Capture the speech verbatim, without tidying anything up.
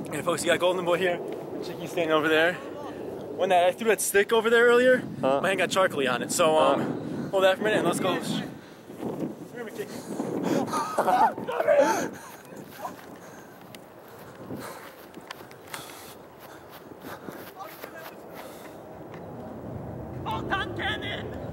And folks, you got Golden Boy here. Chicky's standing over there. When that I threw that stick over there earlier, huh? My hand got charcoaly on it. So um, huh? Hold that for a minute and let's go. Remember, Chicky. Hold on, Cannon!